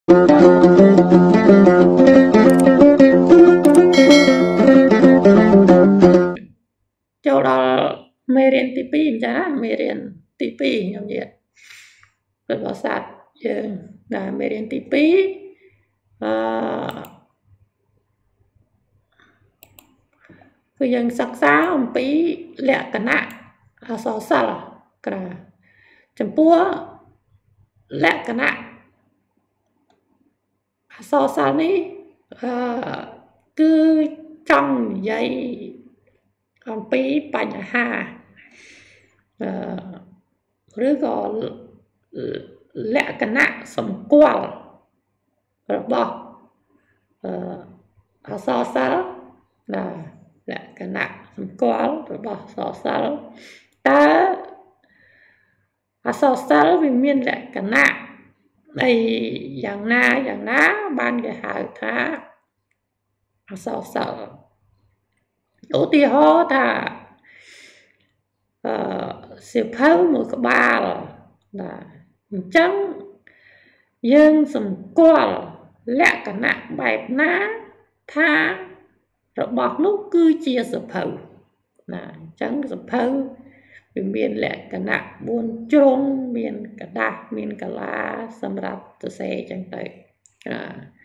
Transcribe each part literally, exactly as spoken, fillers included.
ចូលដល់មេរៀនទីពីរអញ្ចឹងណាមេរៀនទីពីរខ្ញុំនិយាយពីភាសាយើងដល់មេរៀនទីពីរអឺគឺយើងសិក្សាអំពីលក្ខណៈអក្សរសិល្ប៍ក្រៅចំពោះលក្ខណៈអក្សរសិល្ប៍នេះអឺគឺចង់និយាយអំពីបញ្ហាអឺឬក៏លក្ខណៈសម្គាល់របស់អឺអក្សរសិល្ប៍ណាលក្ខណៈសម្គាល់របស់អក្សរសិល្ប៍តើអក្សរសិល្ប៍វាមានលក្ខណៈអីយ៉ាងណាយ៉ាងណាបានគេហៅថាអក្សរសិល្ប៍ឧទាហរណ៍ថាអឺសៀវភៅមួយក្បាលបាទអញ្ចឹងយើងសម្គាល់លក្ខណៈបែបណាថារបស់នោះគឺជាសៀវភៅណាអញ្ចឹងសៀវភៅវាមានលក្ខណៈបួនជ្រុងមានกระดาษមានកលាសម្រាប់សរសេរអញ្ចឹងទៅណា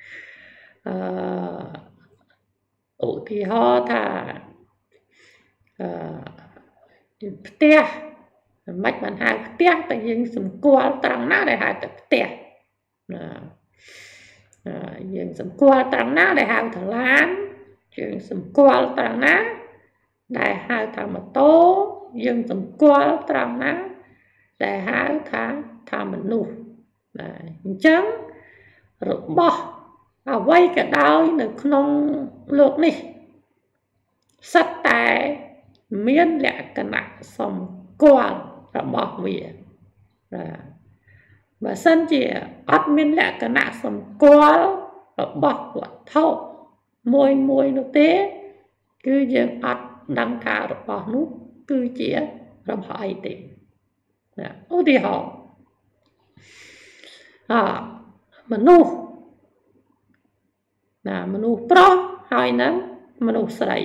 អឺឧទាហរណ៍ថាអឺផ្ទះមិនបានហៅផ្ទះតែយើងសម្គាល់ត្រង់ណាដែលហៅតែផ្ទះណាយើងសម្គាល់ត្រង់ណាដែលហៅថាឡានយើងសម្គាល់ត្រង់ណាដែលហៅថាម៉ូតូយើងសម្គាល់ត្រង់ណាដែលហៅថាថាមនុស្សណាអញ្ចឹងរបស់អ្វីក៏ដោយនៅក្នុងលោកនេះសិតតែមានលក្ខណៈសម្គាល់របស់វាបាទបើសិនជាអត់មានលក្ខណៈសម្គាល់របស់វត្ថុមួយមួយនោះទេគឺយើងអត់ដឹងថារបស់នោះគឺជារបស់អីទេណាឧទាហរណ៍អមនុស្សណាមនុស្សប្រុសហើយនឹងមនុស្សស្រី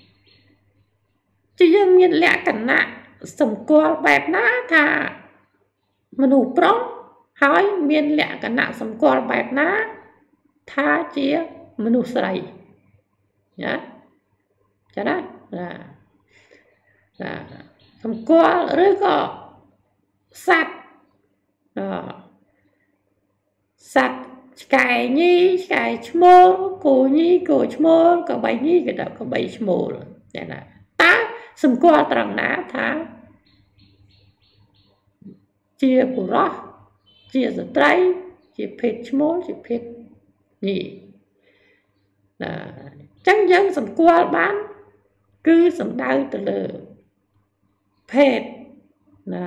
ជាយើងមានលក្ខណៈសម្គាល់បែបណាថាមនុស្សប្រុសហើយមានលក្ខណៈសម្គាល់បែបណាថាជាមនុស្សស្រីណាចា៎ណាណាសម្គាល់ឬក៏សត្វអសត្វឆ្កែញីឆ្កែឈ្មោលគោញីគោឈ្មោលក្របីញីគេថាក្របីឈ្មោលចា៎ណាតើសម្គាល់ត្រង់ណាថាជាបុរសជាស្ត្រីជាភេទឈ្មោលជាភេទញីណាអញ្ចឹងយើងសម្គាល់បានគឺសំដៅទៅលើភេទណា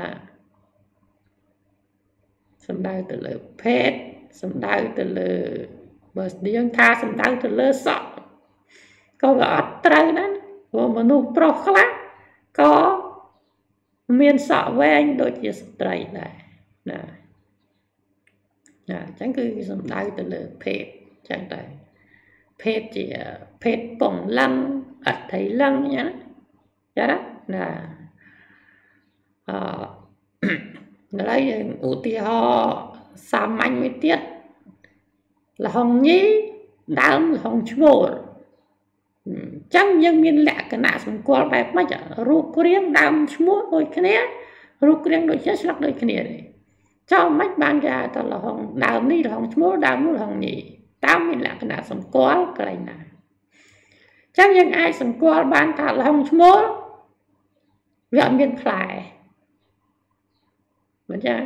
សំដៅទៅលើភេទសំដៅទៅលើបើយើងថាសំដៅទៅលើសក់ក៏វាអត់ត្រូវណាព្រោះមនុស្សប្រុសខ្លះក៏មានសក់វែងដូចជាស្ត្រីដែរណាណាអញ្ចឹងគឺសំដៅទៅលើភេទអញ្ចឹងតែភេទជាភេទពងលឹងអត្ថិលឹងណាចា៎ណាអឺឥឡូវយើងឧទាហរណ៍សាមញ្ញមួយទៀតលហុងញីដើមលហុងឈ្មោលអញ្ចឹងយើងមានលក្ខណៈសម្គាល់បែបម៉េចរូបរាងដើមឈ្មោះដូចគ្នារូបរាងដូចគ្នាស្លឹកដូចគ្នាទេចុះមិនបានគេហៅថាលហុងដើមនេះលហុងឈ្មោលដើមនោះលហុងញីតើមានលក្ខណៈសម្គាល់កន្លែងណាអញ្ចឹងយើងអាចសម្គាល់បានថាលហុងឈ្មោលវាអត់មានផ្លែមិនចឹង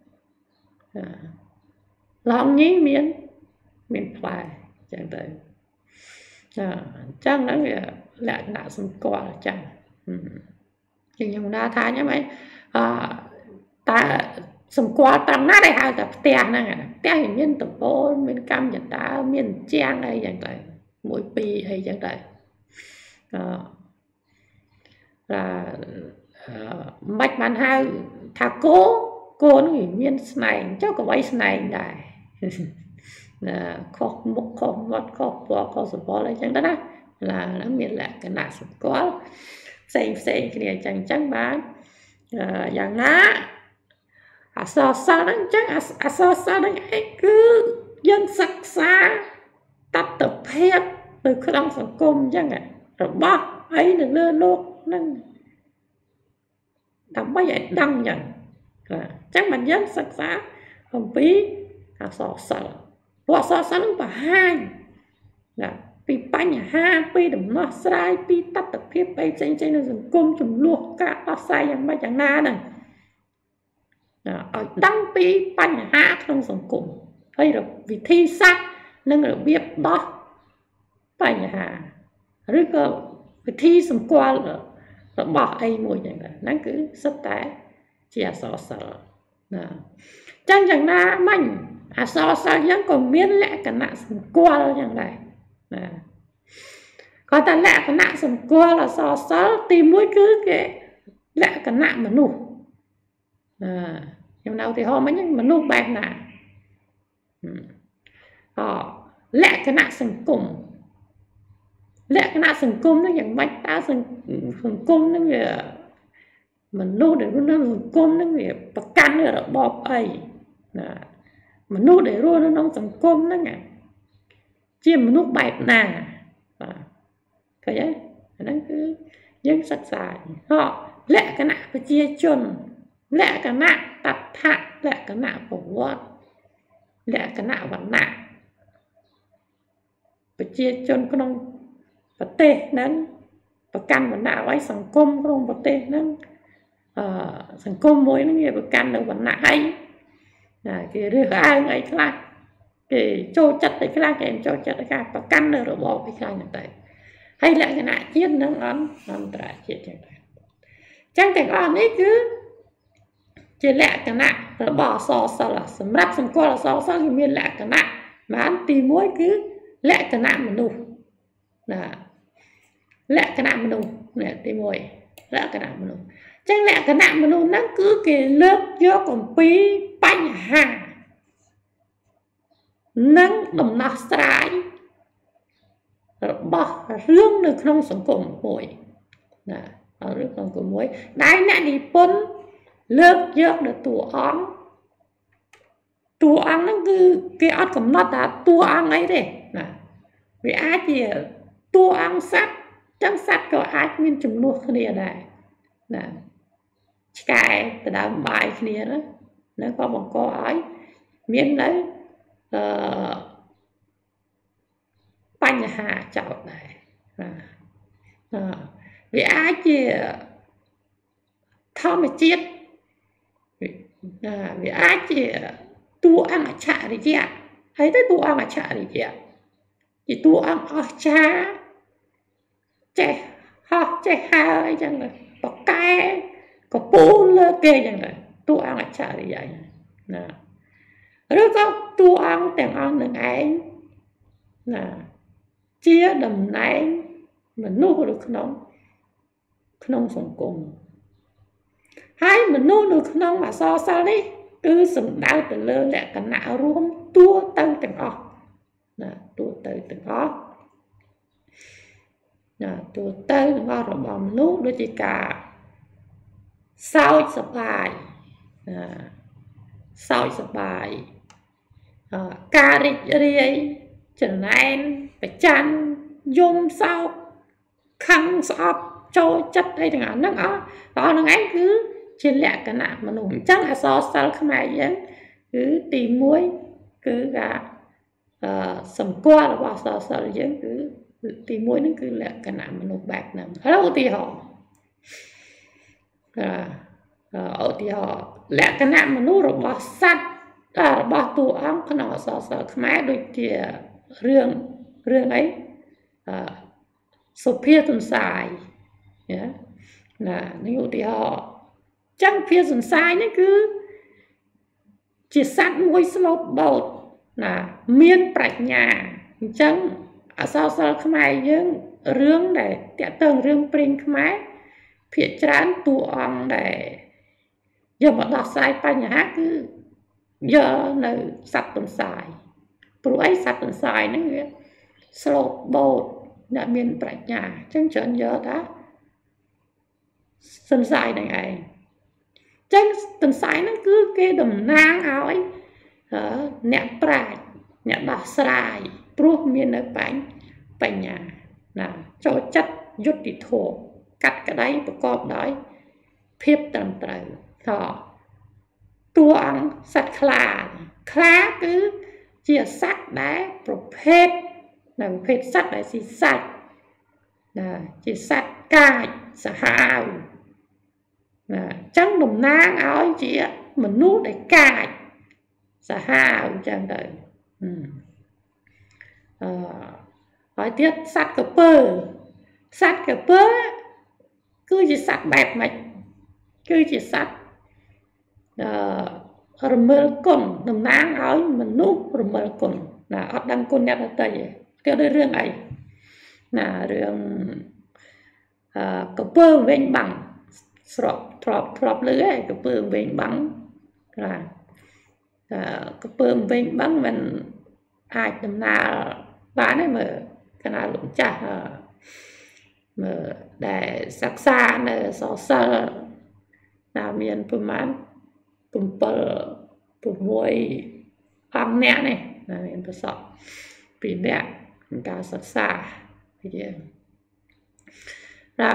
លហុងញីមានមានផ្លែអញ្ចឹងទៅអញ្ចឹងហ្នឹងវាលក្ខណៈសម្គាល់អញ្ចឹងជាងខ្ញុំណាថាញ៉ាំអីអតើសម្គាល់ត្រង់ណាដែលហៅថាផ្ទះហ្នឹងផ្ទះវាមានដំបូលមានកម្មចតាមានជាងអីយ៉ាងទៅមួយពីរអីយ៉ាងទៅអឺមិនបានហៅថាគោគោនឹងមានស្នែងចុះក៏បីស្នែងដែរខុសមុខខុសមាត់ខុសពណ៌ខុសសម្បុរអីចឹងទៅណាlà nóមានលក្ខណៈសម្គាល់ផ្សេងផ្សេងគ្នាអញ្ចឹងអញ្ចឹងបាទយ៉ាងណាអក្សរសិល្ប៍ហ្នឹងអញ្ចឹងអក្សរសិល្ប៍ហ្នឹងឯងគឺយើងសិក្សាតថភាពនៅក្នុងសង្គមអញ្ចឹងរបស់អីនៅលើលោកហ្នឹងដើម្បីឲ្យដឹងអញ្ចឹងអញ្ចឹងមិនយើងសិក្សាអំពីអក្សរសិល្ប៍ព្រោះអក្សរសិល្ប៍ហ្នឹងបង្ហាញណាពីបញ្ហាពីដំណោះស្រាយពីតថភាពអីផ្សេងៗនៅសង្គមចំនួនការដោះស្រាយយ៉ាងម៉េចយ៉ាងណាហ្នឹងឲ្យដឹងពីបញ្ហាក្នុងសង្គមហើយវិធីសាស្ត្រនិងរបៀបដោះបញ្ហាឬក៏វិធីសម្គាល់របស់អីមួយយ៉ាងណាហ្នឹងគឺសុទ្ធតែជាអក្សរសិល្ប៍ណាចឹងយ៉ាងណាមិញអក្សរសិល្ប៍យើងក៏មានលក្ខណៈសម្គាល់យ៉ាងដែរណាគាត់តែលក្ខណៈសម្គាល់អក្សរសិល្ប៍ទីមួយគឺគេលក្ខណៈមនុស្សណាខ្ញុំនៅទីហោមិញមនុស្សបែបណាអលក្ខណៈសង្គមលក្ខណៈសង្គមហ្នឹងយ៉ាងម៉េចតើសង្គមហ្នឹងវាមនុស្សដែលរស់នៅសង្គមហ្នឹងវាប្រកាន់នៅរបបអីណាមនុស្សដែលរស់នៅក្នុងសង្គមហ្នឹងជាមនុស្សបែបណាបាទឃើញទេអាហ្នឹងគឺយើងសិក្សាហ៎លក្ខណៈប្រជាជនលក្ខណៈតថៈលក្ខណៈប្រវត្តិលក្ខណៈវណ្ណៈប្រជាជនក្នុងប្រទេសហ្នឹងប្រកាន់វណ្ណៈអ្វីសង្គមក្នុងប្រទេសហ្នឹងអឺសង្គមមួយហ្នឹងវាប្រកាន់នៅវណ្ណៈអីណាគេរើសអើងអីខ្លះគេចូលចិត្តអីខ្លះគេចូលចិត្តការប្រកាន់នៅរបបអីខ្លះហ្នឹងទៅហើយលក្ខណៈជាតិនឹងអន្តរជាតិចឹងដែរចឹងទាំងអស់នេះគឺជាលក្ខណៈរបស់អក្សរសិល្ប៍សម្រាប់សម្គាល់អក្សរសិល្ប៍គឺមានលក្ខណៈបានទីមួយគឺលក្ខណៈមនុស្សណាលក្ខណៈមនុស្សនេះទីមួយលក្ខណៈមនុស្សចឹងលក្ខណៈមនុស្សហ្នឹងគឺគេលើកយកអំពីបញ្ហានិងដំណោះស្រាយរបស់រឿងនៅក្នុងសង្គមមួយណារឿងក្នុងសង្គមមួយដែលអ្នកនិពន្ធលើកយកនៅតួអង្គតួអង្គហ្នឹងគឺគេអត់កំណត់ថាតួអង្គអីទេណាវាអាចជាតួអង្គសត្វចឹងសត្វក៏អាចមានចំនួនគ្នាដែរណាឆ្កែទៅដើមបាយគ្នាណានឹងក៏បង្កឲ្យមាននៅអឺបញ្ហាចោតដែរណាវាអាចជាធម្មជាតិវាអាចជាតួអង្គអច្ឆរិយៈហើយទៅតួអង្គអច្ឆរិយៈជាតួអង្គអស្ចារ្យចេះហោះចេះហើរអីចឹងបកែកពូលលើគេចឹងតួអង្គអច្ឆរិយៈណាឬក៏តួអង្គទាំងអស់នឹងឯងណាជាតំណែងមនុស្សនៅក្នុងក្នុងសង្គមហើយមនុស្សនៅក្នុងអក្សរសិល្ប៍នេះគឺសំដៅទៅលើលក្ខណៈរួមទួទៅទាំងអស់ណាទួទៅទាំងអស់ណាទួទៅទាំងអស់របស់មនុស្សដូចជាការសោចសប្បាយណាសោចសប្បាយការរីករាយចំណែនប្រច័ណ្ឌយំសោកខឹងស្អប់ចូលចិត្តអីទាំងអស់ហ្នឹងអស់ដល់ហ្នឹងឯងគឺជាលក្ខណៈមនុស្សអញ្ចឹងអក្សរសិល្ប៍ខ្មែរយើងគឺទីមួយគឺការអឺសម្គាល់របស់អក្សរសិល្ប៍យើងគឺទីមួយហ្នឹងគឺលក្ខណៈមនុស្សបែបហ្នឹងហើយឧទាហរណ៍អឺឧទាហរណ៍លក្ខណៈមនុស្សរបស់សត្វរបស់តួអង្គក្នុងអក្សរសិល្ប៍ខ្មែរដូចជារឿងរឿងអីអឺសុភាទន្សាយណាណានេះឧទាហរណ៍ចឹងភាទន្សាយនេះគឺជាសត្វមួយស្លូតបូតណាមានប្រាជ្ញាអញ្ចឹងអក្សរសិល្ប៍ខ្មែរយើងរឿងដែលតាក់ទងរឿងព្រេងខ្មែរភាគច្រើនតួអង្គដែលយកមកដោះស្រាយបញ្ហាគឺយកនៅសត្វទន្សាយព្រោះអីសត្វទន្សាយហ្នឹងវាស្លូតបូតអ្នកមានប្រាជ្ញាអញ្ចឹងច្រើនយកថាទន្សាយហ្នឹងឯងអញ្ចឹងទន្សាយហ្នឹងគឺគេតំណាងឲ្យអ្នកប្រាជ្ញអ្នកដោះស្រាយព្រោះមាននៅបញ្ញាណាចូលចិត្តយុត្តិធម៌កាត់ក្តីប្រកបដោយភាពត្រឹមត្រូវតតួអង្គសត្វខ្លាខ្លាគឺជាសត្វដែលប្រភេទនៅប្រភេទសត្វដែលស៊ីសាច់ណាជាសត្វកាចសាហាវណាអញ្ចឹងតំណាងឲ្យជាមនុស្សដែលកាចសាហាវអញ្ចឹងទៅអឺហើយទៀតសត្វក្រពើសត្វក្រពើគឺជាសត្វបែបម៉េចគឺជាសត្វអឺរមិលគុណតំណាងឲ្យមនុស្សរមិលគុណណាអត់ដឹងគុណអ្នកដទៃទេគេដូចរឿងអីណារឿងអឺក្រពើវិញបាំងស្របធ្លាប់ធ្លាប់លឺឯងក្រពើវិញបាំងណាអឺក្រពើវិញបាំងមិនអាចដំណើរបានទេមើលកណាលោកចាស់មើលដែលសិក្សានៅសរសិលណាមានប្រមាណ7 6អង្គអ្នកនេះណាមានប្រសពពីរនាក់ក្នុងការសិក្សាពីយើងណា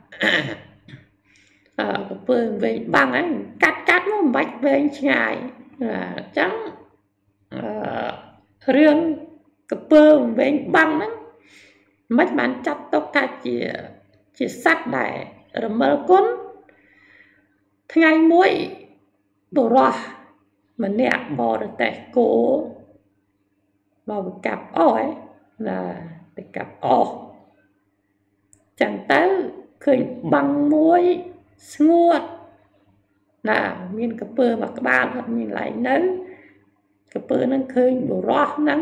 អឺក្រពើវិញបាំងហ្នឹងកាត់កាត់មកមិនបាច់វែងឆ្ងាយអញ្ចឹងអឺរឿងក្រពើវិញបាំងហ្នឹងមិនបានចាត់ទុកថាជាជាសត្វដែលរមិលគុណថ្ងៃមួយបុរសម្នាក់បរទេះគោមកកាប់អស់ឯណាទៅកាប់អស់ចឹងទៅឃើញបាំងមួយស្ងួតណាមានក្រពើមកក្បាលអត់មានឡែងនៅក្រពើនឹងឃើញបុរសហ្នឹង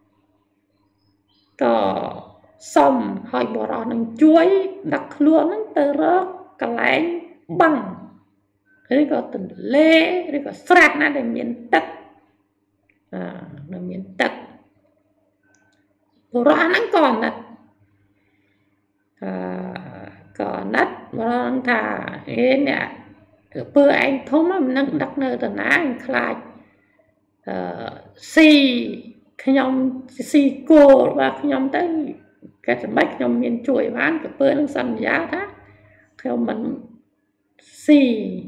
ក៏សុំឲ្យបុរសនឹងជួយដឹកខ្លួននឹងទៅរកកន្លែងបាំងឬក៏ទន្លេឬក៏ស្រះណាដែលមានទឹកអឺដែលមានទឹកបុរសហ្នឹងក៏ណាត់អឺក៏ណាត់បុរសថាអេអ្នកក្រពើឯងធំមិននឹងដឹកនៅតាណាខ្លាចអឺស៊ីខ្ញុំស៊ីគោរបស់ខ្ញុំទៅគេសម្បត្តិខ្ញុំមានជួយបានក្រពើនឹងសន្យាថាខ្ញុំមិនស៊ី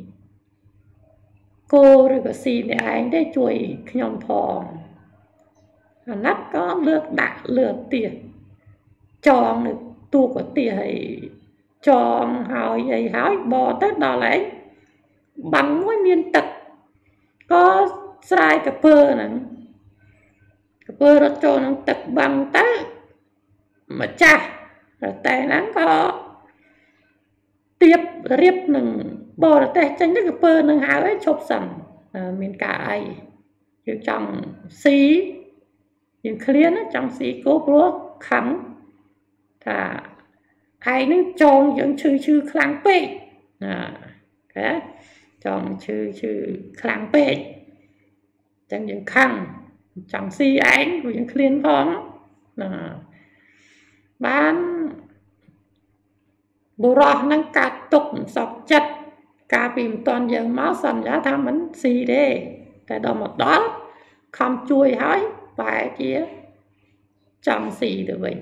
គោឬក៏ស៊ីអ្នកឯងទេជួយខ្ញុំផងអាណិតក៏លើកដាក់លើកទៀតចងនៅទូក៏ទៀតហើយចងហើយអីហើយបោទៅដល់ឯងបាំងមួយមានទឹកក៏ស្រែក្រពើហ្នឹងក្រពើរត់ចូលក្នុងទឹកបាំងទៅម្ចាស់តែហ្នឹងក៏ទៀបរៀបនឹងបរទេសចេញទៅក្រពើនឹងហៅឲ្យឈប់សិនមានការអីយើងចង់ស៊ីយើងឃ្លានចង់ស៊ីគោព្រោះខំថាឯងនឹងចងយើងឈឺឈឺខ្លាំងពេកណាគេចង់ឈឺឈឺខ្លាំងពេកចឹងយើងខំចង់ស៊ីឯងព្រោះយើងឃ្លានផងណាបានបុរសនឹងកាត់ទុកសពចិត្តកាលពីមិនតាន់យើងមកសន្យាថាមិនស៊ីទេតែដល់មកដល់ខំជួយហើយបែរជាចង់ស៊ីទៅវិញ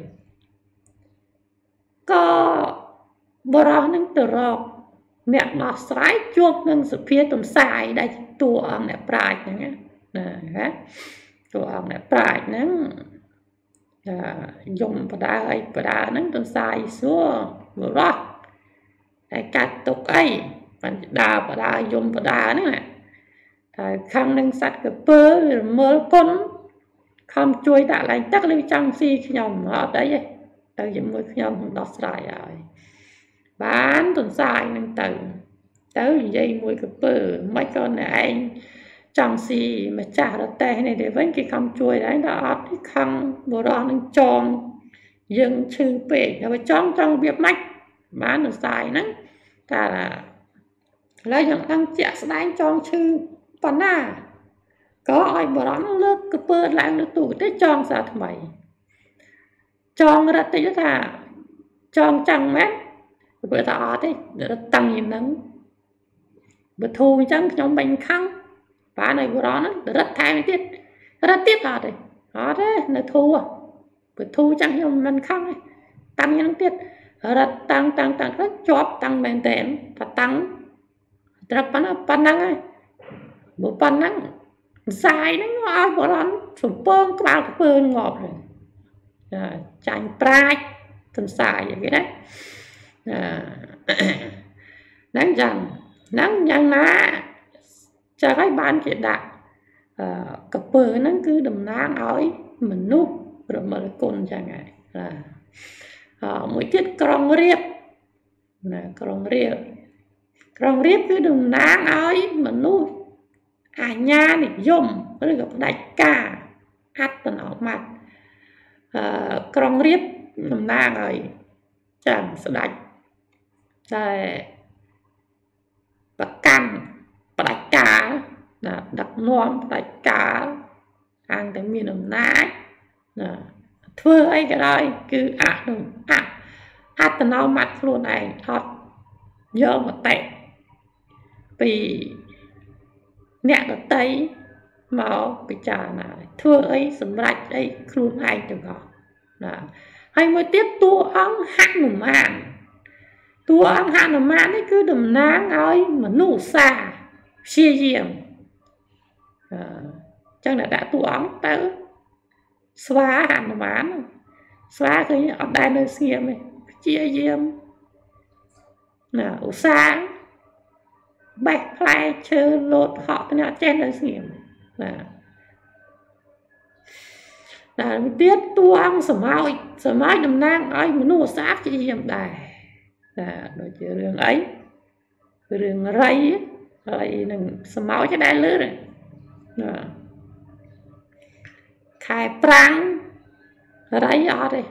ក៏បុរសនឹងទៅរកអ្នកដោះស្រាយជួបនឹងសុភាទន្សាយដែលតួអង្គអ្នកប្រាជ្ញហ្នឹងណាហ៎តួអង្គអ្នកប្រាជ្ញហ្នឹងយំបដាអីបដាហ្នឹងទន្សាយសួរបុរសតែកាត់ទុកអីបានដើរបដាយំបដាហ្នឹងណាតែខាងនឹងសัตว์ក្រពើមើលគុណខំជួយដាក់ឡើងទឹកឬចង់ស៊ីខ្ញុំអត់អីទេទៅជាមួយខ្ញុំដោះស្រាយហើយបានទន្សាយនឹងទៅទៅនិយាយមួយក្រពើមិនក៏អ្នកឯងចង់ស៊ីម្ចាស់រទេះនេះទេវិញគេខំជួយដែរដល់អត់ទីខំបុរសនឹងចងយើងឈឺពេកហើយចង់ចង់វាម៉េចបានទន្សាយហ្នឹងតែឥឡូវយើងដឹងជាក់ស្ដែងចងឈឺប៉ុណ្ណា có ai bỏ nó lớp cái bơ lại nó tủ tới tròn sao thằng mày tròn ra tới là tròn chẳng mét bữa tao thế rất tăng nhìn nắng bữa thu chẳng trong bánh khăn và này bữa đó nó rất thay tiết rất tiếp à đấy đó thế nó thu à bữa thu chẳng trong bánh khăn tăng những tiết rất tăng tăng tăng rất chóp tăng bền tẻn và tăng rất pan pan năng ấy bữa pan năng dài nó ngọt bữa đó sụp bơm các bạn bơm ngọt rồi chanh prai thân xài vậy cái đấy nắng rằng nắng nhang ná cho cái ban chuyện đạo cặp bờ nó cứ đầm nang ói mình núp rồi mà côn chẳng ngày là mỗi tiết còng riệp là còng riệp còng riệp cứ đầm nang ói mình núp à nha này dùng rồi gặp đại ca ắt nó mặt còng riệp đầm nang rồi chẳng sẽ đánh đây và căng và đại cá là đặt nón đại cá ăn cái miền đồng nái thưa ấy cái đây cứ ạ đúng ạ ạ tao nó mặt luôn này thật nhớ một tệ vì nè ở tây máu cái trà nào thưa ấy sầm rạch đây luôn anh được gọi là hay mới tiếp tua ống hát một màn tua ống hát một màn ấy cứ đầm náng ấy mà nụ xa chia diệm chắc là đã tua ống tới xóa hát một màn xóa cái ở đây nơi xiêm này chia diệm là ở xa bạch lại chơi lột họ cái nào trên nơi xiêm là là tiết tua ăn sầm mỏi sầm mỏi đầm nang ấy mà nô sát cái gì đây là nói chuyện riêng ấy riêng rây rây đừng sầm mỏi cho đại lứa này khai prang rây ở đây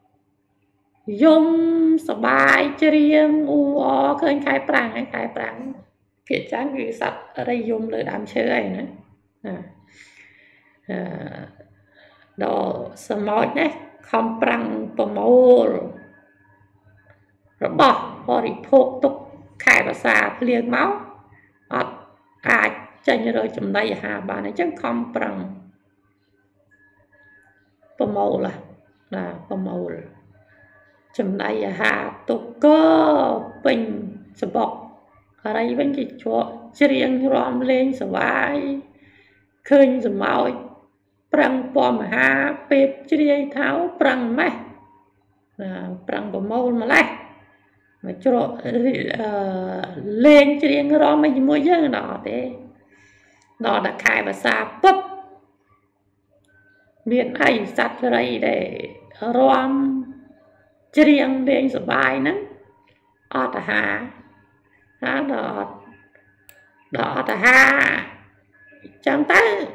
dùng sờ bài riêng u o khơi khai prang hay khai prang kiện trắng cái sạch ở đây dùng lời đám chơi này nữa đồ sầm mỏi đấy không prang bầm mồ rồi bỏ body phốt tục khai và xa liền máu ở ai chân rồi chấm đây hà bà này chẳng không prang bầm mồ là là bầm mồ chấm đây hà tục cơ bình sờ bọc ở đây vẫn chỉ cho riêng rom lên sờ vai khơi sờ mỏi prang bom ha pep chiri tháo prang mai prang bom màu mà lại mà cho lên chiri rom mấy mua dân đó thế đó đã khai và xa bấp miền hay sạch đây để rom chiri lên sờ bài nữa ở ta hà đó đó ta hà chẳng tới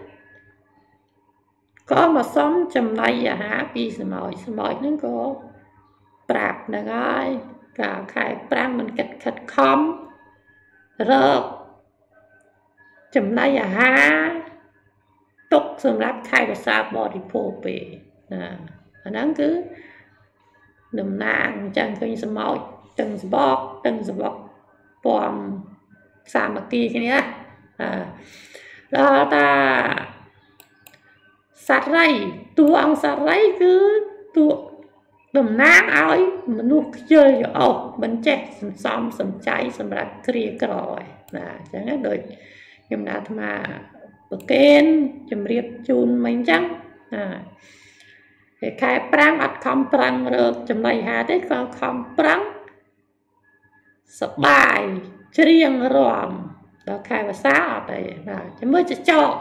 có mà sống trong này à hả vì sự mỏi sự mỏi nó có bạp là ngay cả khai prang mình kịch kịch không rớt trong này à hả tục xâm lắp khai và xa bỏ đi phô bì nó cứ đùm nàng chẳng khơi sự mỏi từng sự bọc từng sự bọc bòm xa mà kia cái này đó ta sát rây tua ông sát rây cứ tua đầm nang ấy mà nuốt chơi ở bên trẻ sầm sầm sầm cháy sầm rạch kia rồi là chẳng hết đời nhưng đã mà bậc kén chấm riệp chun mình chẳng à để khai prang ăn không prang được chấm này hà đấy còn không prang sập bài riêng rồi đó khai và xá ở đây là chấm mới cho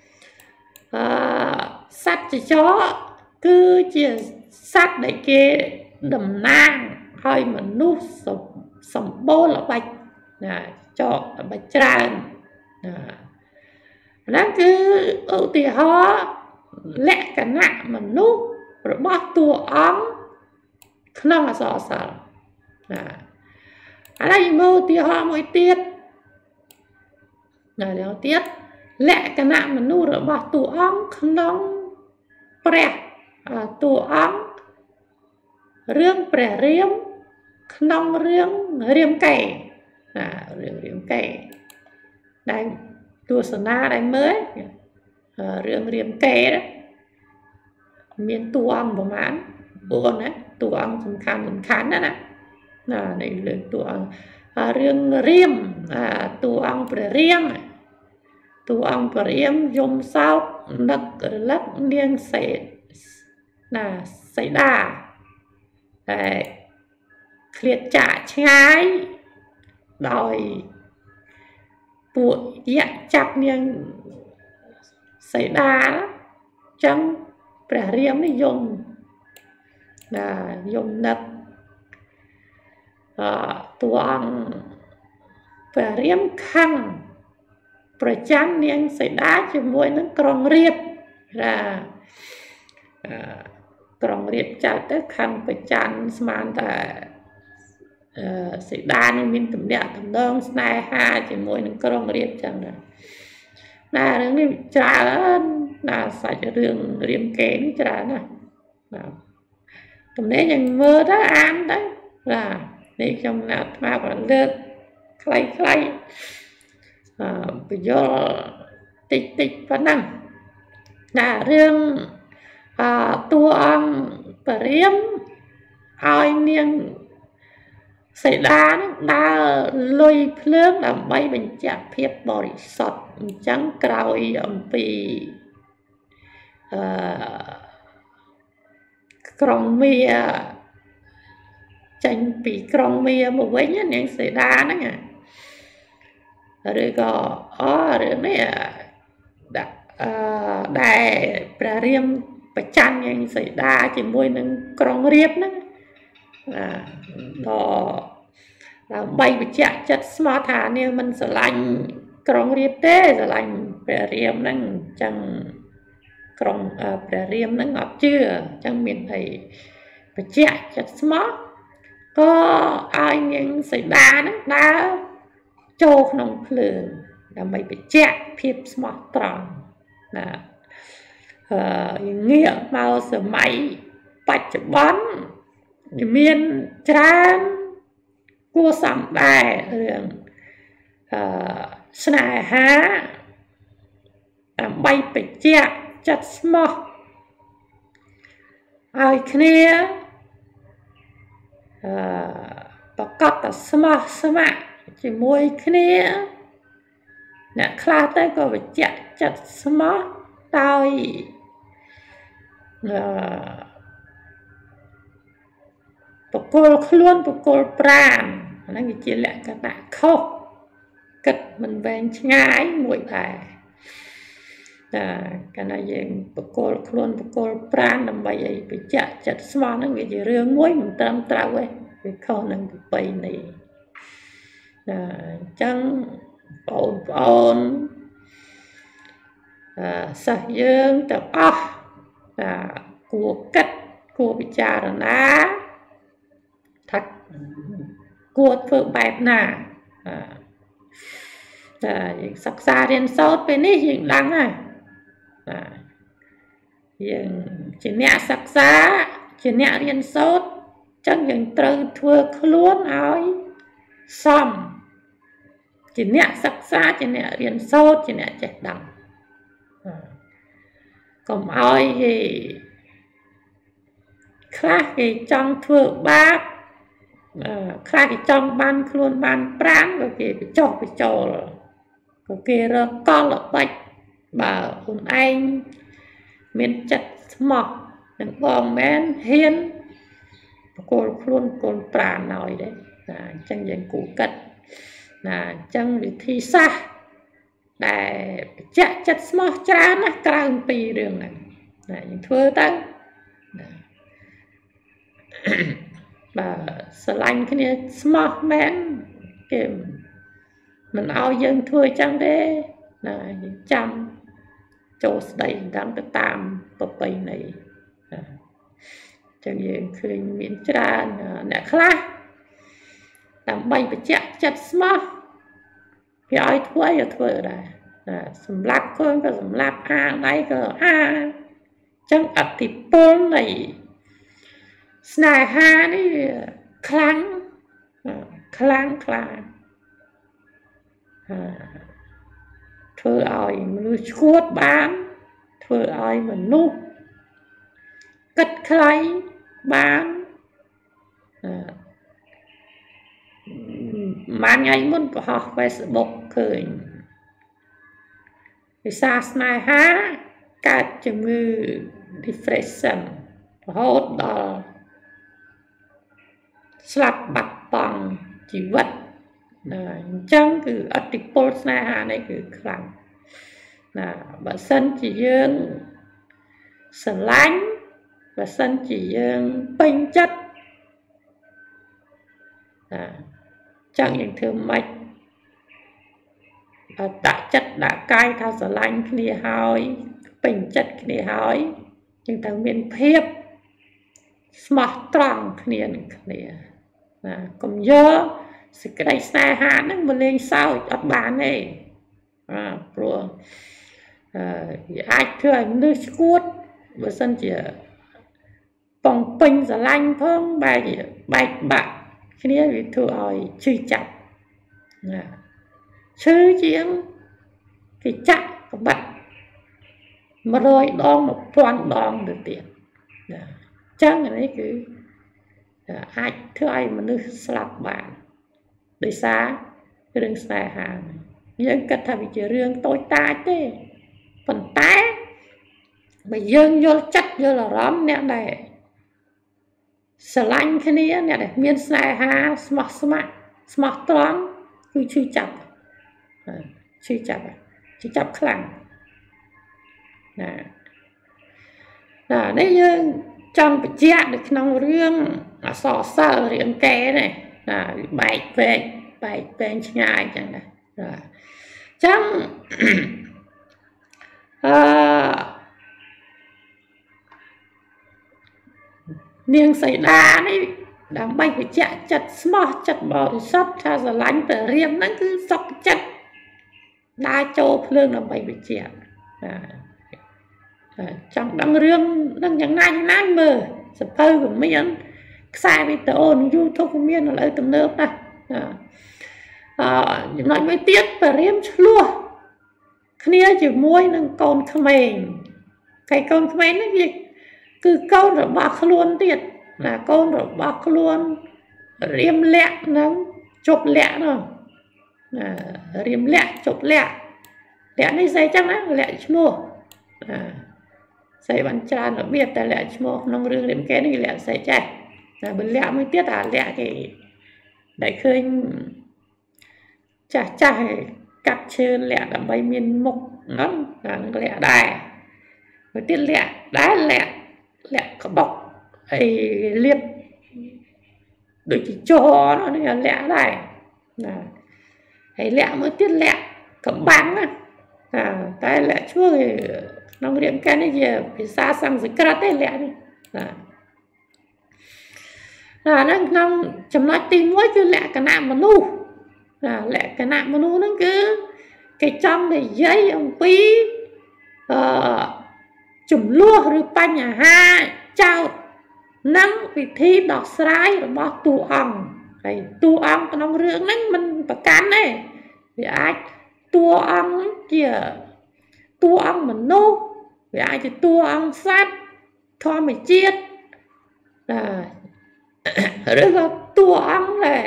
sắt chỉ chó cứ chỉ sắt để kia đầm nang hơi mà nút sầm sầm bô là bạch cho bạch tràn nó cứ ưu tì ho lẹ cả nạ mà nút rồi bóp tua ống không là sợ sợ ở đây mưu tì ho mỗi tiết là điều tiết lẽ cái nạ mà nụ rồi bỏ tù ong không bè tù ong rương bè riêng không riêng riêng cày riêng riêng cày đây tù sơ na đây mới riêng riêng cày đó miền tù ong của mãn buồn đấy tù ong sầm khăn sầm khăn đó nè là đây là tù ong riêng riêng tù ong bè riêng tù ong bè riêng dùng sao nực lắc niên sẽ là xảy đà để liệt trả trái đòi bụi dạy chặt niên xảy đà chẳng bè riêng mới dùng là dùng nực tù ong bè riêng khănประจำเนี่ยใส่ได้ជាមួយនឹងក្រុងរៀបណាក្រុងរៀបចាត់ទៅខាងប្រច័នស្មានតែសេដានេះមានតំណែងតំណងស្នេហាជាមួយនឹងក្រុងរៀបចឹងណាណារឿងនេះច្រើនណាសាច់រឿងរៀមកេនេះច្រើនណាណាតំណែងយ៉ាងមើលទៅអានទៅណានេះខ្ញុំណាត់មកលើកខ្លីៗbây giờ tích tích phần năng là riêng tua ông và riêng ai niên xảy ra đã lôi phước làm bay bình chạc phiếp bò sọt trắng cầu ông bị krong mìa tranh bị krong mìa một với nhất niên xảy ra đó nha rồi có ởរឿងនេះដាក់ដែលព្រះរាមប្រច័ណ្ឌយ៉ាងសីតាជាមួយនឹងក្រុងរាពណ៍ហ្នឹងដល់ដើម្បីបញ្ជាក់ចិត្តស្មោះថានេះមិនស្រឡាញ់ក្រុងរាពណ៍ទេស្រឡាញ់ព្រះរាមហ្នឹងអញ្ចឹងក្រុងព្រះរាមហ្នឹងអត់ជឿអញ្ចឹងមានអីបញ្ជាក់ចិត្តស្មោះក៏ឲ្យនាងសីតាហ្នឹងដើរចូលក្នុងភ្លើងដើម្បីបញ្ជាក់ភាពស្មោះត្រង់ណាអឺងាកមកសម័យបច្ចុប្បន្នមានច្រើនគួរសមដែររឿងអឺស្នេហាដើម្បីបញ្ជាក់ចិត្តស្មោះឲ្យគ្នាអឺប្រកបតែស្មោះស្ម័គ្រជាមួយគ្នាអ្នកខ្លះទៅក៏បញ្ជាក់ចិត្តស្មោះដោយអឺបកគលខ្លួនបកគលប្រាណហ្នឹងជាលក្ខណៈខុសគិតមិនវែងឆ្ងាយមួយដែរតែកាលណាយើងបកគលខ្លួនបកគលប្រាណដើម្បីឲ្យបញ្ជាក់ចិត្តស្មោះហ្នឹងវាជារឿងមួយមិនត្រឹមត្រូវទេវាខុសនឹងប្រពៃណីអញ្ចឹងបងប្អូនសិស្សយើងទាំងអស់គួរគិតគួរពិចារណាថាគួរធ្វើបែបណាតែយើងសិក្សារៀនសូត្រពេលនេះយើងដឹងហើយយើងជាអ្នកសិក្សាជាអ្នករៀនសូត្រអញ្ចឹងយើងត្រូវធ្វើខ្លួនឲ្យសមជាអ្នកសិក្សាជាអ្នករៀនសូត្រជាអ្នកចេះដឹងកុំឲ្យគេខ្លះគេចង់ធ្វើបាបខ្លះគេចង់បានខ្លួនបានប្រាំក៏គេបញ្ចុះបញ្ចូលក៏គេរកកលល្បិចបើខ្លួនឯងមានចិត្តស្មោះនឹងបងមែនហ៊ានបកគលខ្លួនគលប្រាណឲ្យដែរអញ្ចឹងយើងគួរគិតណាអញ្ចឹងវិធីសាស្ត្រដែលបញ្ជាក់ចិត្តស្មោះច្រើនណាស់ក្រៅពីរឿងហ្នឹងណាយើងធ្វើទៅបើស្រឡាញ់គ្នាស្មោះមែនគេមិនឲ្យយើងធ្វើអញ្ចឹងទេណាយើងចាំចូលស្ដីដឹងទៅតាមប្រពៃណីអញ្ចឹងយើងឃើញមានច្រើនអ្នកខ្លះដើម្បីបញ្ជាក់ចិត្តស្មោះគេឲ្យធ្វើឲ្យធ្វើដែរ sầm lạp khơi có sầm lạp a đấy có a chẳng ắt thì bốn này snai ha đấy kháng kháng kháng thưa aiមនុស្សឈួតបានធ្វើឲ្យមនុស្សគិតខ្លីបានបានថ្ងៃមុនបង្ហោះ Facebook ឃើញវិសាស្នេហាកើតជំងឺ depression រហូតដល់ស្លាប់បាត់បង់ជីវិតណាអញ្ចឹងគឺឥទ្ធិពលស្នេហានេះគឺខ្លាំងណាបើសិនជាយើងស្រឡាញ់បើសិនជាយើងពេញចិត្តណាចឹងយើងធ្វើម៉េចដាក់ចិត្តដាក់កាយថាស្រឡាញ់គ្នាហើយពេញចិត្តគ្នាហើយយើងត្រូវមានភាពស្មោះត្រង់គ្នានឹងគ្នាណាកុំយកសេចក្តីស្នេហាហ្នឹងមកលេងសើចអត់បានទេព្រោះវាអាចធ្វើឲ្យមនុស្សឈួតបើសិនជាបំពេញស្រឡាញ់ផងបែកបែកបាក់គ្នាវាធ្វើឲ្យឈឺចាប់ណាឈឺជាងគេចាក់ក្បាត់មួយរយដងមួយពាន់ដងទៅទៀតណាអញ្ចឹងនេះគឺអាចធ្វើឲ្យមនុស្សស្លាប់បានដោយសាររឿងស្នេហាយើងគិតថាវាជារឿងតូចតាចទេប៉ុន្តែបើយើងយល់ចិត្តយល់អារម្មណ៍អ្នកដែលស្រឡាញ់គ្នាអ្នកដែលមានស្នេហាស្មោះស្ម័គ្រស្មោះត្រង់គឺឈឺចាប់ឈឺចាប់ឈឺចាប់ខ្លាំងណាណានេះយើងចង់បញ្ជាក់នៅក្នុងរឿងអក្សរសិល្ប៍រាមកេរ្តិ៍នេះណាបែកពេកបែកពេងឆ្ងាយអញ្ចឹងណាអញ្ចឹងអឺនាងសីតានេះដើម្បីបញ្ជាក់ចិត្តស្មោះចិត្តបរិសុទ្ធថាស្រឡាញ់ព្រះរាមហ្នឹងគឺសុខចិត្តដើរចូលភ្លើងដើម្បីបញ្ជាក់ចង់ដឹងរឿងនឹងយ៉ាងណាយ៉ាងណាមើលសភៅក៏មានខ្សែវីដេអូនៅ YouTube ក៏មានឥឡូវទំនើបណាស់អឺចំណុចមួយទៀតព្រះរាមឆ្លោះគ្នាជាមួយនឹងកូនក្មេងហើយកូនក្មេងនេះវាគឺកូនរបស់ខ្លួនទៀតណាកូនរបស់ខ្លួនរៀមលាក់នឹងជប់លាក់នោះណារៀមលាក់ជប់លាក់លាក់នេះស្អីចឹងណាលាក់ឈ្មោះណាស្អីបានច្រើនរបៀបតែលាក់ឈ្មោះក្នុងរឿងរាមកេរ្តិ៍នេះលាក់ស្អីចេះតែបើលាក់មួយទៀតអាលាក់គេដែលឃើញចាស់ចាស់កាត់ឈើលាក់ដើម្បីមានមុខហ្នឹងអានឹងលាក់ដែរមួយទៀតលាក់ដែរលាក់លាក់ក្បុកហើយលាបដូចជាចោនោះនេះលាក់ដែរណាហើយលាក់មួយទៀតលាក់កំបាំងណាតែលាក់ឈ្មោះក្នុងរាមកេរ្តិ៍នេះជាភាសាសំស្ក្រឹតទេលាក់នេះណាអាហ្នឹងក្នុងចំណុចទីមួយគឺលក្ខណៈមនុស្សណាលក្ខណៈមនុស្សហ្នឹងគឺគេចង់និយាយអំពីអឺចំនួនឬបញ្ហាចោតនិងវិធីដោះស្រាយរបស់តួអង្គហើយតួអង្គក្នុងរឿងហ្នឹងមិនប្រកាន់ទេវាអាចតួអង្គជាតួអង្គមនុស្សវាអាចជាតួអង្គសត្វធម្មជាតិឬក៏តួអង្គដែល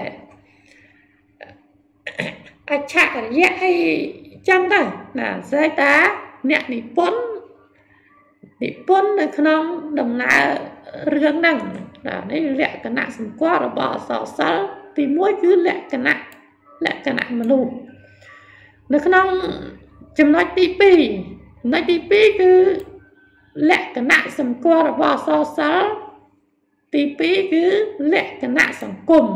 អច្ឆរិយៈអីចឹងទៅណាស្អីតាអ្នកនិពន្ធនិពន្ធនៅក្នុងដំណើររឿងហ្នឹងណានេះលក្ខណៈសម្គាល់របស់អក្សរសិល្ប៍ទីមួយគឺលក្ខណៈលក្ខណៈមនុស្សនៅក្នុងចំណុចទីពីរចំណុចទីពីរគឺលក្ខណៈសម្គាល់របស់អក្សរសិល្ប៍ទីពីរគឺលក្ខណៈសង្គម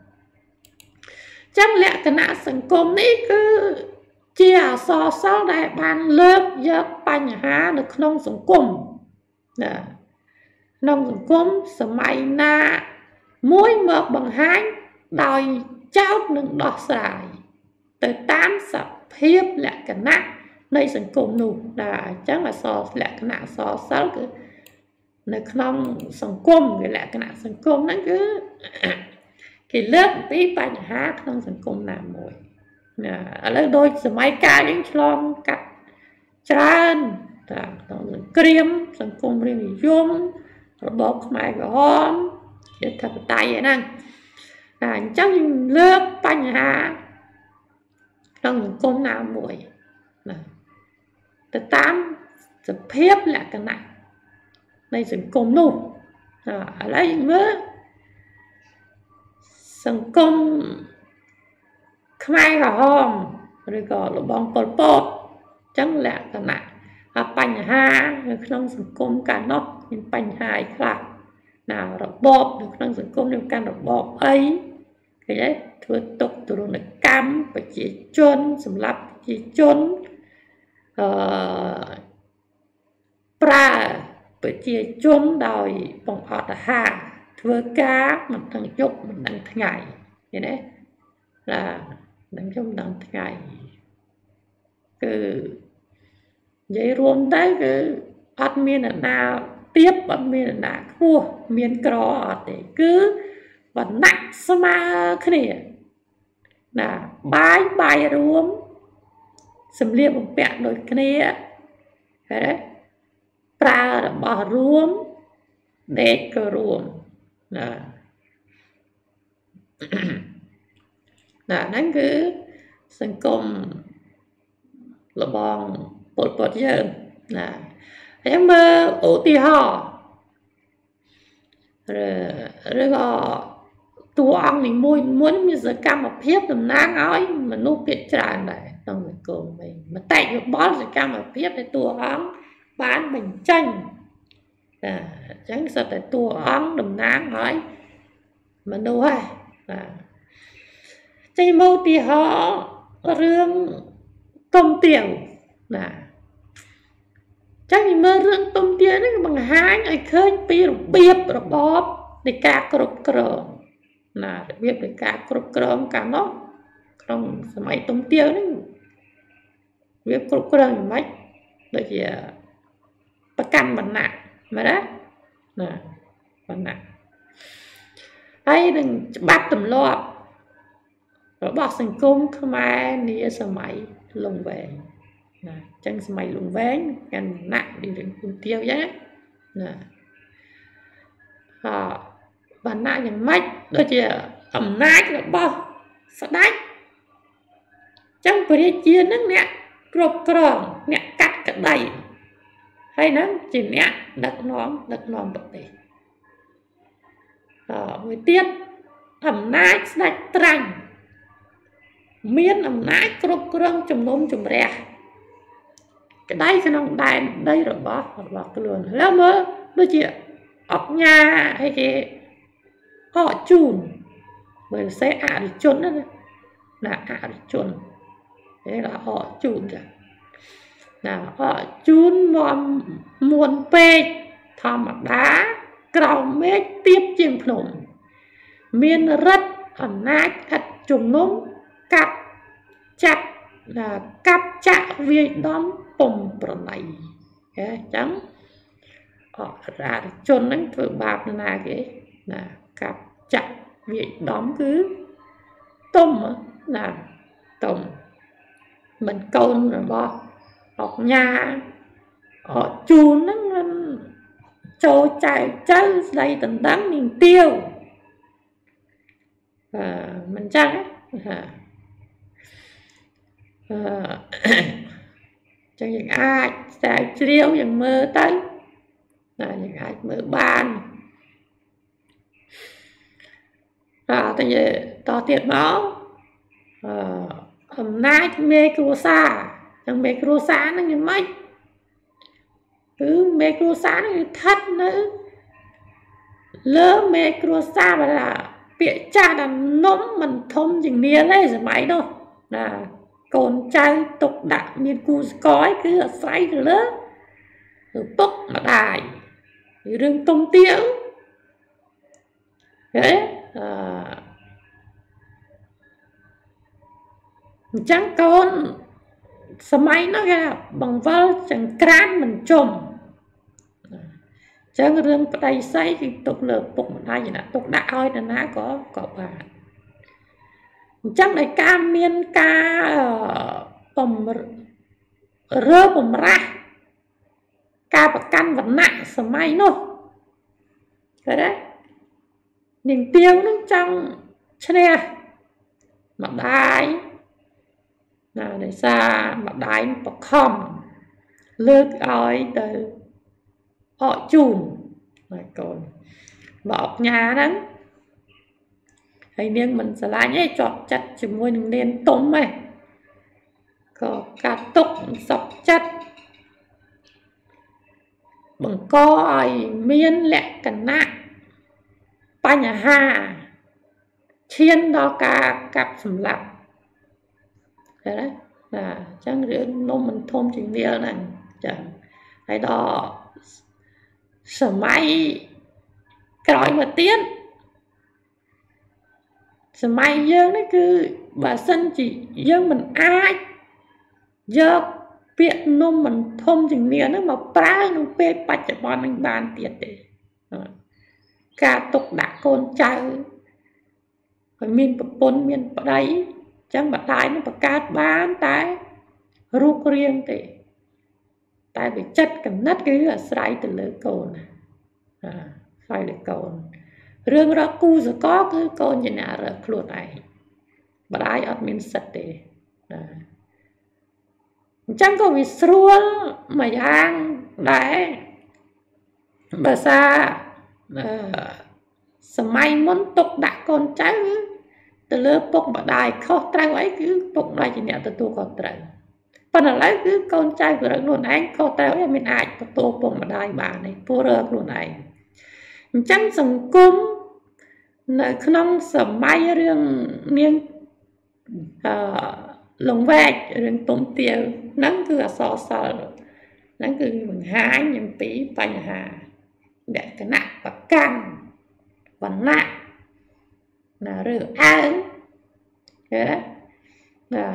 ចឹងលក្ខណៈសង្គមនេះគឺជាអក្សរសិល្ប៍ដែលបានលើកយកបញ្ហានៅក្នុងសង្គមណាក្នុងសង្គមសម័យណាមួយមកបង្ហាញដោយចោទនិងដោះស្រាយទៅតាមសភាពលក្ខណៈនៃសង្គមនោះដែលអញ្ចឹងអសរលក្ខណៈអសរសិល្ប៍គឺនៅក្នុងសង្គមវាលក្ខណៈសង្គមហ្នឹងគឺគេលើកអំពីបញ្ហាក្នុងសង្គមណាមួយណាឥឡូវដូចសម័យកាលយើងឆ្លងកាត់ច្រើនតាមក្នុងសង្គ្រាមសង្គមរាជនិយមរបបខ្មែរក្រហមជាធិបតេយ្យហ្នឹងតែអញ្ចឹងយើងលើកបញ្ហាក្នុងសង្គមណាមួយណាទៅតាមសភាពលក្ខណៈនៃសង្គមនោះឥឡូវយើងមើលសង្គមខ្មែរក្រហមឬក៏របងប៉ុលពតអញ្ចឹងលក្ខណៈបញ្ហានៅក្នុងសង្គមកាលនោះមានបញ្ហាអីខ្លះណារបបនៅក្នុងសង្គមនឹងកាន់របបអីឃើញទេធ្វើទុកទរណកម្មប្រជាជនសម្រាប់ប្រជាជនអឺប្រើប្រជាជនដោយបង្អត់អាហារធ្វើការមិនដឹងយប់មិនដឹងថ្ងៃឃើញទេណានឹងខ្ញុំដឹងថ្ងៃគឺនិយាយរួមទៅគឺអត់មានអ្នកណាទៀបអត់មានអ្នកណាខ្ពស់មានក្រអត់ទេគឺវណ្ណៈស្មើគ្នាណាបាយបាយរួមសម្លៀកបំពាក់ដូចគ្នាហ៎ប្រើរបស់រួមដេកក៏រួមណាណាហ្នឹងគឺសង្គមលបងពលពតយើងណាហើយមើលឧទាហរណ៍ឬក៏តួអង្គនីមួយមួយមានសកម្មភាពតំណាងឲ្យមនុស្សភាគច្រើនដែរក្នុងសង្គមវិញមតិយោបល់សកម្មភាពនៃតួអង្គបានបញ្ចេញណាអញ្ចឹងសិតតែតួអង្គតំណាងឲ្យមនុស្សហើយណាចេញមកឧទាហរណ៍រឿងតុំទាវណាចឹងមើលរឿងតុំទាវនេះបង្ហាញឲ្យឃើញពីរបៀបរបបនៃការគ្រប់គ្រងណារបៀបនៃការគ្រប់គ្រងកាលនោះក្នុងសម័យតុំទាវនេះវាគ្រប់គ្រងយ៉ាងម៉េចដូចជាប្រកាន់វណ្ណៈមែនទេណាវណ្ណៈហើយនឹងច្បាប់ទម្លាប់របស់សង្គមខ្មែរនាសម័យលង្វែងណាអញ្ចឹងសម័យលង្វែងកាន់វណ្ណៈដូចរឿងតុំទាវអញ្ចឹងណាអវណ្ណៈយ៉ាងម៉េចដូចជាអំណាចរបស់ស្ដេចអញ្ចឹងព្រះរាជានឹងអ្នកគ្រប់គ្រងអ្នកកាត់ក្តីហើយហ្នឹងជាអ្នកដឹកនាំដឹកនាំប្រទេសអមួយទៀតអំណាចស្ដេចត្រាញ់មានអំណាចគ្រប់គ្រងជំនុំជម្រះក្តីក្នុងដែនដីរបស់របស់ខ្លួនឥឡូវមើលដូចជាអកញ៉ាហើយគេអកជូនមើលសេអរិជនណាណាអរិជនគេថាអកជូនចាណាអកជូនមកមួនពេកធម្មតាក្រោមមេឃទៀបជាងភ្នំមានរិទ្ធអំណាចឥតជំនុំកាប់ចាក់កាប់ចាក់វាយដំពុំប្រណីហ៎អញ្ចឹងអរាជជនហ្នឹងធ្វើបាបណាគេណាកាប់ចាក់វាយដំគឺទុំណាទុំមិនកូនរបស់អកញ៉ាអកជូនហ្នឹងមិនចូលចែកចៅស្ដីដណ្ដឹងនាងទាវអឺមិនចឹងហ៎អឺចឹងយើងអាចស្រាវជ្រាវយើងមើលទៅណាយើងអាចមើលបានតើតើតទៀតមកអឺអំណាចមេគ្រួសារចឹងមេគ្រួសារហ្នឹងយ៉ាងម៉េចគឺមេគ្រួសារហ្នឹងស្ថិតនៅលើមេគ្រួសារបាទពាក្យចាស់ដល់នំមិនធំជាងនាងទេសម័យនោះណាកូនចៅទុកដាក់មានគូស្គរគឺអាស្រ័យទៅលើឪពុកម្ដាយរឿងតុំទាវហ៎អឺអញ្ចឹងកូន máy nó ra bằng vơ chẳng cán mình chôm chẳng rương đây xây thì tục lợp bụng một hai gì nè tục đã oi là ná có có bà chẳng này ca miên ca bầm rơ bầm ra ca bạc căn vật nặng sơ máy nó thế đấy nhìn tiêu nó trong chân nè mặt đáy là để xa mặt đáy bạc khom lướt oi từ họ chùm lại còn bọc nhà đó hay miếng mình sẽ lại nhé chọt chặt chỉ môi đừng nên tôm này có cả tục sọc chặt bằng coi miên lẹ cả nạ ba nhà hà chiên đó cả cặp sầm lặp thế đấy là chẳng riêng nôm mình thôm trình địa này chẳng hay đó sở máy cõi mà tiến sở máy dương đấy cứ bà sân chỉ dương mình ai giờ biết nôm mình thôm trình địa nó mà pra nó bê bạch cho bọn anh bàn tiệt để cả tục đã con trai rồi mình bà bốn mình bà đấy chẳng bà đáy nó bà cát bán tay rút riêng thì tại vì chất cầm nát cái là sải từ lưỡi cồn à phải lưỡi cồn riêng ra cu rồi có cứ cồn như nào rồi luôn này bà đáy ở mình sạch thì chẳng có vì sruol mà giang đấy bà xa sơ may muốn tục đã con cháu từ lứa bốc bà đáy khó trao ấy cứ bốc này chỉ nhẹ từ tu còn trao phần là lấy cứ con trai của rừng luôn anh khó trao ấy mình ai có tô bốc bà đáy bà này vô rơ luôn này chẳng sẵn cung nơi không sơ may riêng niên lồng vẹt riêng tôm tiêu nắng cứ là so sờ nắng cứ mình hái những tí bánh hà để cái nặng và căng và nặng là rửa ăn thế là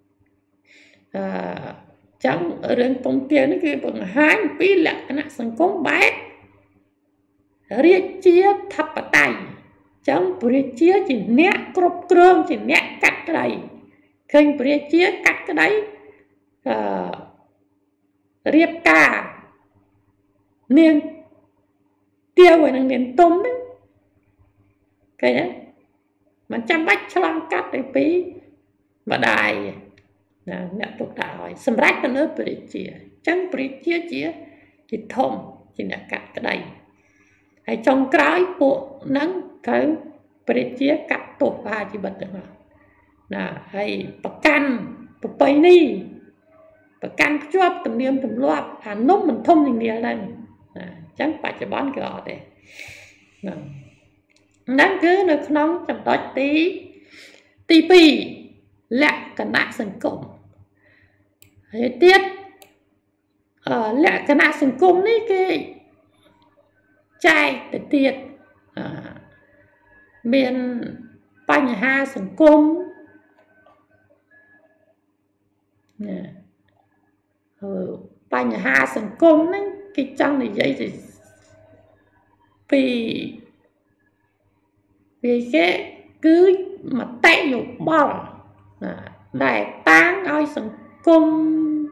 chẳng ở riêng tôm tiêu nó cứ bằng hái một tí là cái nặng sẵn công bát riêng chia thập ở tay chẳng riêng chia chỉ nét cộp krơm chỉ nét cắt cái này khinh bria chia cắt cái đấy uh, riệp cả niên tiêu rồi năng niên tôm đấy cái đấy mà chăm bách cho lăng cắt đấy phí và đài là nhận tục đã hỏi xâm rách nó nữa bria chia chẳng bria chia chia chỉ thông chỉ là cắt cái đấy hay trong cái bộ nắng cái bria chia cắt tổ ba chỉ bật được nào là hay bạc căn bạc bay đi bạc căn chóp tầm niêm tầm loạt à nốt mình thông hình địa lên chẳng phải cho bán cái họ để đáng cứ nó không chậm tối tí tí bì lẹ cả nạ sân cung hay tiết ở lẹ cả nạ sân cung ấy cái chai để tiết miền bánh hà sân cung bánh hà sân cung ấy cái chân này dây thì vì vì cái cứ mà tay nhục bò đại tán ơi sân cung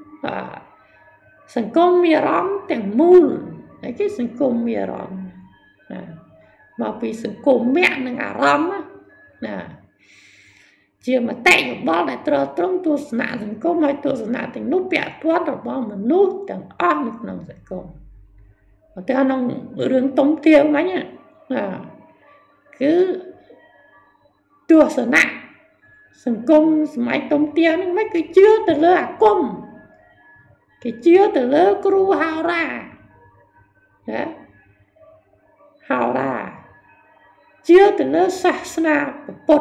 sân cung mì rõm tiền mùl cái sân cung mì rõm mà vì sân cung mẹ nâng ả rõm á chia mà tay nhục bò lại trơ trông tu sân nạ sân cung hay tu sân nạ tình nút bẹ thoát rồi bò mà nút tiền ôn được nông sân cung và thế nó rương tống tiêu mấy nhá cứ chùa sở nặng sân cung máy tống tiêu nó mấy cái chưa từ lơ à cung cái chưa từ lơ kru hào ra hào ra chưa từ lơ sa sna bột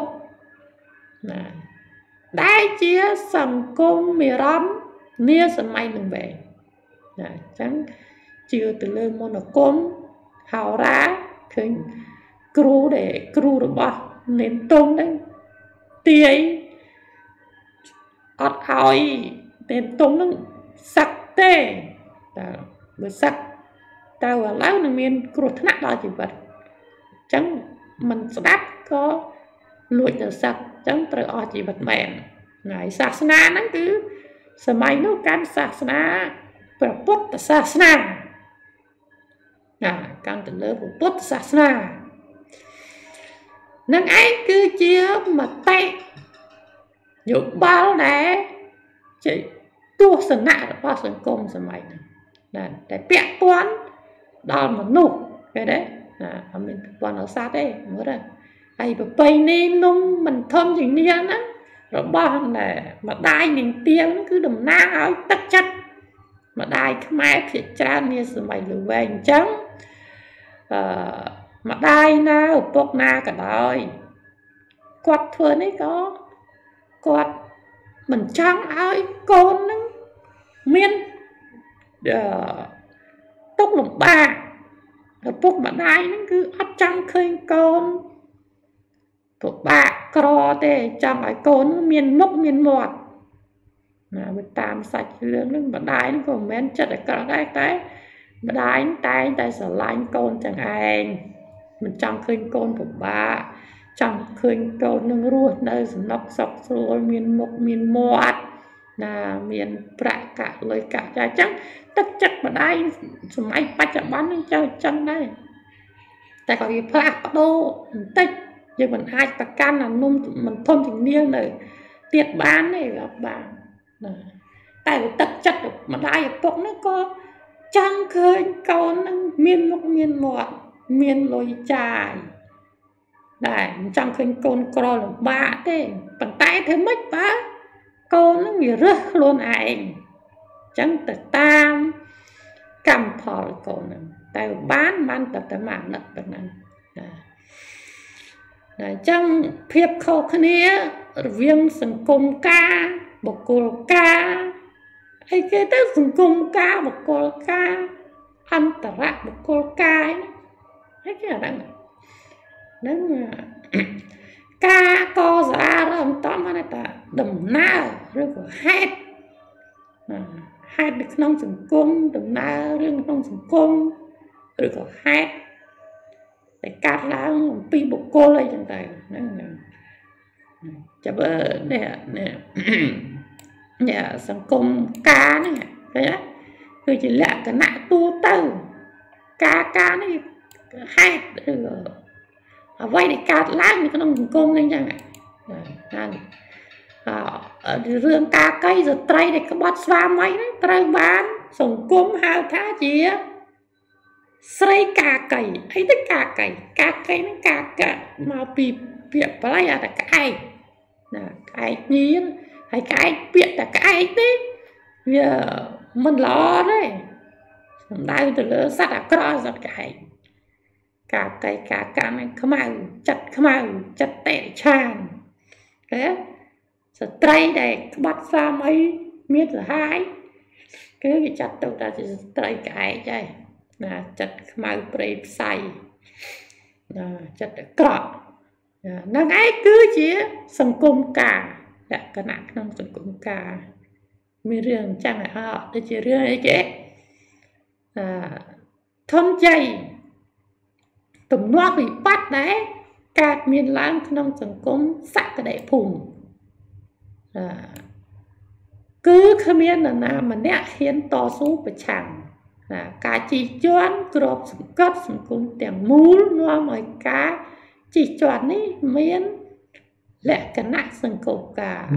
đại chia sân cung mì rõm nia sân may mình về chẳng chưa từ lơ môn ở cung hào ra khinh kru để kru được bỏ nên tôm đấy tì ấy ọt hỏi tên tôm nó sặc tê bởi sặc tao ở lão nó miền cột nặng đó chỉ vật chẳng mình đáp có lụi từ sặc chẳng từ o chỉ vật mềm ngày sạc na nó cứ sờ mày nó can sạc na bờ bút sạc na à can từ lơ bút sạc na năng ấy cứ chia mà tay dụng bao nè chỉ tua sần nạ bao sần công sờ mày nè để bẹt toán đó mà nụ cái đấy à mình toàn ở sát đấy mới đây ai bờ bay nên nung mình thơm gì nia á rồi bao nè mà đai mình tiếng cứ đầm na áo tất chất mà đai mai phía trên nia sờ mày lừa về trắng mà đai na ở bọc na cả đời quạt thường ấy có quạt mình trắng áo con nó miên tóc lồng ba rồi bọc mà đai nó cứ ắt trắng khơi con bọc ba cò tê trong cái con miên mốc miên mọt mà mình tam sạch lương nó mà đai nó còn men chật ở cả cái cái mà đai tay tay sở lạnh con chẳng ai mình trong khơi con bọc ba trong khơi con nâng ruột nơi nóc sọc rồi miên mốc miên mọt là miền bạ cả lời cả trái trắng tất chất mà đây sum ai bắt chậm bắn lên chơi chân đây tại có gì phá đô tích nhưng mình hai ta can là nung mình thôn thành niên này tiệt bán này gặp bạn tại tất chất mà đây bốc nó có trăng khơi con miên mốc miên mọt miên lôi chài đây trăng khơi con cò là bạ thế bàn tay thế mất bá con nó bị rớt luôn ảnh chẳng tự tam cầm thỏi con tay bán bán tập tập mạng nật bằng này trong phiếp khâu khăn ế viêng sừng công ca bọc cô ca hay cái tức sừng công ca bọc cô ca ăn tả rạc bọc cô ca ấy cái là đang nếu mà ca co ra đó ông tóm mà ta đầm na rồi có hát hát được nông sừng cung đầm na riêng nông sừng cung rồi có hát để cắt lá ông pi bộ cô lên chẳng tài chả bơ nè nè nhà sừng cung cá này cái đó rồi chỉ là cái nạ tu tư cá cá này hát rồi ở vay để cắt lá thì có nông sừng cung lên chẳng hạn ở rương cá cây rồi trai để có bắt xóa mấy đấy trai bán sổng cung hào thá gì xây cá cây ấy tức cá cây cá cây nó cá cả mà bị việc phải là cái cái nhí hay cái việc là cái đấy giờ mình lo đấy đây từ lớn sát là có giật cái cá cây cá cá này không ai chặt không ai chặt tệ tràn thế sợ trai này bắt ra mấy miết là hai cái chặt đầu ta chỉ trai cái chơi là chặt mau bể say chặt cọ nó ngay cứ chỉ sừng cung cả đã cái nặng không sừng cung cả mi riêng chẳng là họ để chỉ riêng ấy chứ thôn chay tụm nó bị bắt đấy các miền lãng không sừng cung sạc cái đại phùng cứ khám yên là nào mà nẹ hiến to số bởi chẳng là cá chỉ choán crop sừng cất sừng cung tiền mũ nó mới cá chỉ choán ấy miến lẹ cái nặng sừng cổ cả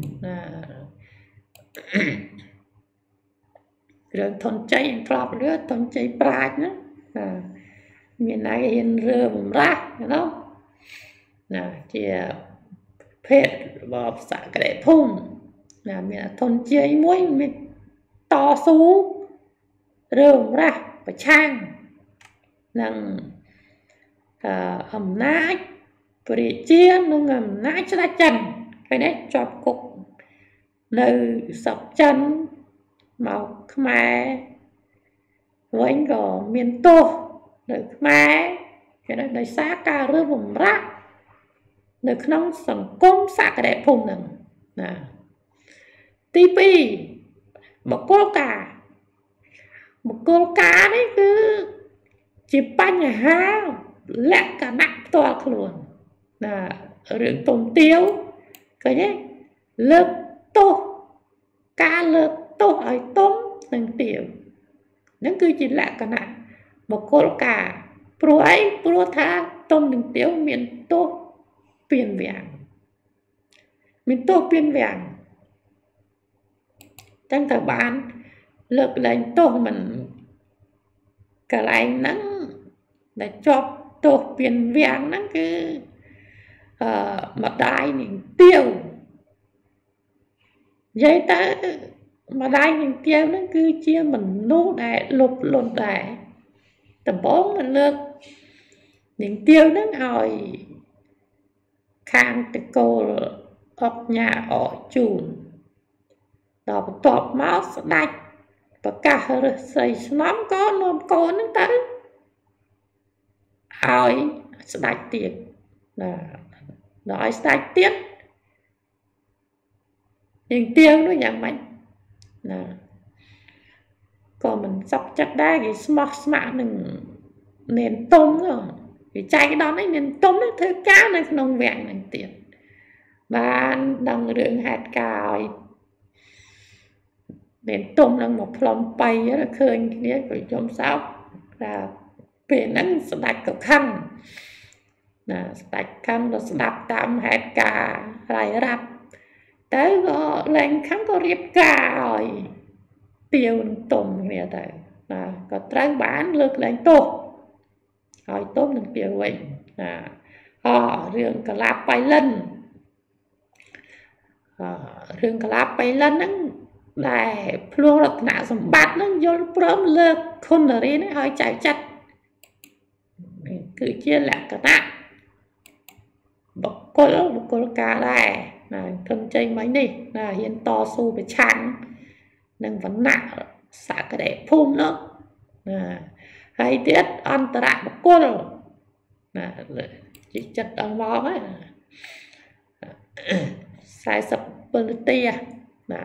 rồi thôn cháy crop nữa thôn cháy bạc nữa miền này hiến rơ bầm rác đó chỉ phết vào xã cái đại phùng là mình thôn chơi muối mình to số rơm ra và trang rằng hầm nát bể chia nó ngầm nát cho ta chân cái đấy cho cục nơi sọc chân màu khmer với có miền tô nơi khmer cái đó nơi xa ca rơm bầm rác nơi nông sẵn cung xã cái đẹp phùng nè tí pi một cô cả một cô cá đấy cứ chỉ bánh há lẹ cả nặng to luôn là rừng tôm tiêu cái nhé lớp tô cá lớp tô ở tôm từng tiểu nó cứ chỉ lẹ cả nặng một cô cả pro ấy pro tha tôm từng tiểu miền tô biển vàng miền tô biển vàng trong thời bạn lực lên tô mình cả lại nắng để cho tô biển vàng nó cứ uh, mặt đai mình tiêu vậy ta mà đai mình tiêu nó cứ chia mình nô đại lục lộn đại tầm bốn mình lực mình tiêu nó hỏi khang cái cô ốc nhà ở chùn đó tọp máu đạch và cả xây nóm có nôm cô nó tới hỏi đạch tiệt là nói đạch tiết nhưng tiêu nó dạng mạnh là còn mình sắp chắc đá cái smart smart mình nền tôm rồi vì chạy cái đó ấy nền tôm nó thứ cá này nông vẹn này tiệt và đang đường hạt cào nền tôm đang một lòng bay nó khơi cái của chôm sao là về nắng sạch cầu khăn là sạch khăn rồi đạp tạm hạt cà lại đạp tới có lên khám có riêng cả rồi tiêu tôm này tại là có trái bán lực lên tô rồi tôm được tiêu vậy à họ riêng cả lạp bay lên riêng cả lạp bay lên nó lại luôn là nạ xong bát nó vô prôm lực không ở đây nó hơi chạy chặt cứ chia lại cả nạ bọc cô bọc cô cá đây là thân chơi mấy đi là hiện to su về trắng nâng vấn nặng xả cái để phun nữa à, hay tiết ăn tạ bọc cô là chỉ chất ăn bó ấy sai sập bơ tia là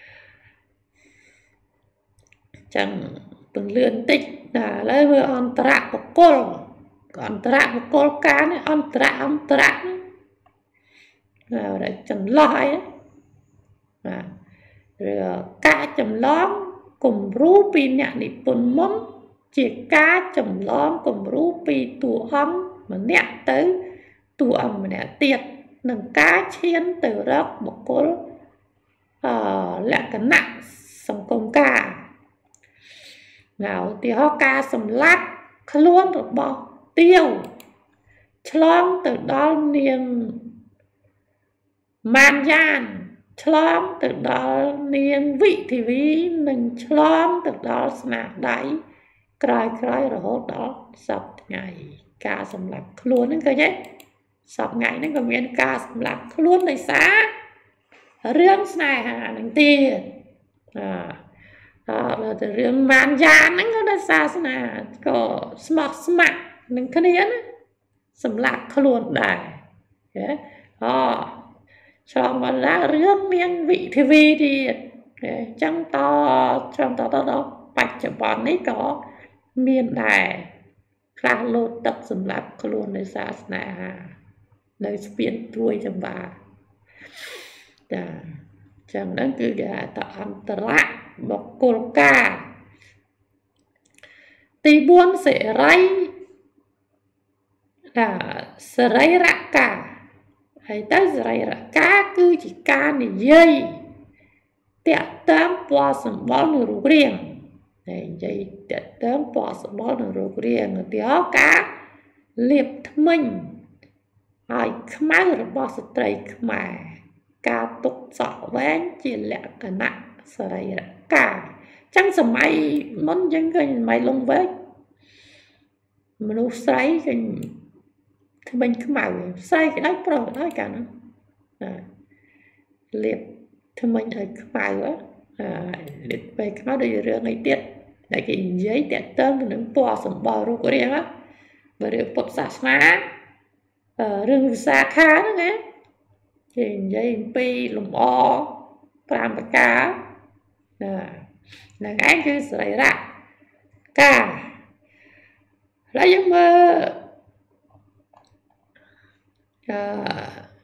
chẳng từng lươn tích là lấy vừa ăn tạ bọc cô còn tạ bọc cô cá này ăn tạ ăn tạ là để chầm lõi ấy. À, rồi cá chầm lõm cùng rú pi nhạc đi bồn mắm chỉ cá chầm lõm cùng rú pi tù ấm mà nẹt tới tù ấm mà nẹt tiệt nâng cá chiên từ đó một cô uh, lại cái nặng xong công cá nào thì họ cá xong lát luôn được bỏ tiêu chlong từ đó niềng man gian chlom từ đó niên vị thì ví mình chlom từ đó nạc đáy cài cài rồi hốt đó sập ngày ca sầm lạc luôn nó cơ nhé sập ngày nó còn miền ca sầm lạc luôn này xá riêng này hà nâng tiền à đó là từ riêng man gian nó có xa xa có smart smart nâng cái này sầm lạc luôn đài đó cho mà lá rước miên vị thì vì thì trong to trong to to đó bạch cho bọn ấy có miền đài ra lột tập sầm lạp luôn để xa xa nơi biến đuôi trong bà chẳng đó cứ gà tạo ăn tạ bọc cô ca thì buôn sẽ ray là sẽ ray rạc cả hay tới rồi cá cứ chỉ cá này dây tẹt tém bỏ sầm bó nửa rú riêng này dây tẹt tém bỏ sầm bó nửa rú riêng thì họ cá liệp mình hỏi khmai rồi bỏ sợi trai khmai cá tục sọ vén chỉ lẹ cả nặng sợi cả chẳng sầm mày món chẳng cái mày lông vết mà nó sấy cái thì mình cứ màu sai cái đấy pro cái đấy cả nó à, liệp thì mình thấy cứ màu quá à, liệp về cái nó đây rửa ngày tiết để cái giấy tiết tên của nó bỏ sầm bò rồi của riêng á và được bột sả má ở rừng xa khá nữa nghe thì giấy pi lùm o làm cá à là cái cứ sợi ra ca lấy giấc mơ